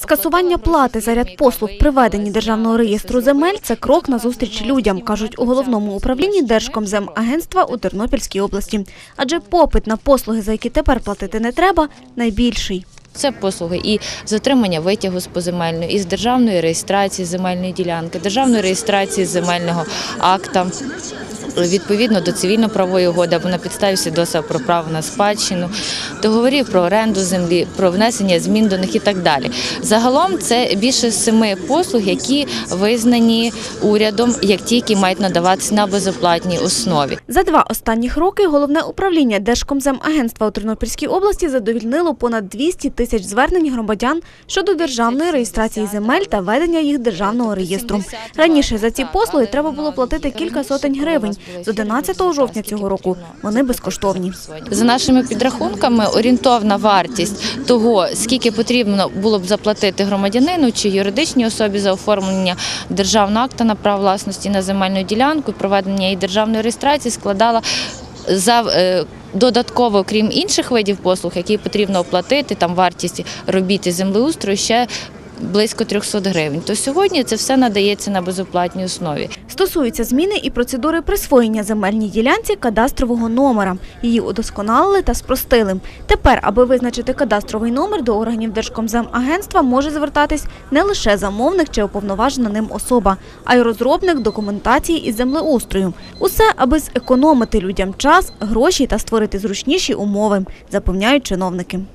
Скасування плати за ряд послуг при веденні Державного реєстру земель – це крок назустріч людям, кажуть у Головному управлінні Держкомземагентства у Тернопільській області. Адже попит на послуги, за які тепер платити не треба, найбільший. Це послуги і з отримання витягу з поземельної, і з державної реєстрації земельної ділянки, державної реєстрації земельного акта, відповідно до цивільно-правової угоди або на підставі свідоцтва про право на спадщину, договорів про оренду землі, про внесення змін до них і так далі. Загалом це більше 7 послуг, які визнані урядом як ті, які мають надаватися на безоплатній основі. За 2 останніх роки Головне управління Держкомземагентства у Тернопільській області задовільнило понад 200 тисяч звернень громадян щодо державної реєстрації земель та ведення їх державного реєстру. Раніше за ці послуги треба було платити кілька сотень гривень. З 11 жовтня цього року вони безкоштовні. За нашими підрахунками, орієнтовна вартість того, скільки потрібно було б заплатити громадянину чи юридичній особі за оформлення державного акта на право власності на земельну ділянку, проведення її державної реєстрації, складала додатково, крім інших видів послуг, які потрібно оплатити, там вартість робіт і землеустрою, ще близько 300 гривень. То сьогодні це все надається на безоплатній основі. Стосуються зміни і процедури присвоєння земельній ділянці кадастрового номера. Її удосконалили та спростили. Тепер, аби визначити кадастровий номер, до органів Держкомземагентства може звертатись не лише замовник чи уповноважена ним особа, а й розробник документації із землеустрою. Усе, аби зекономити людям час, гроші та створити зручніші умови, запевняють чиновники.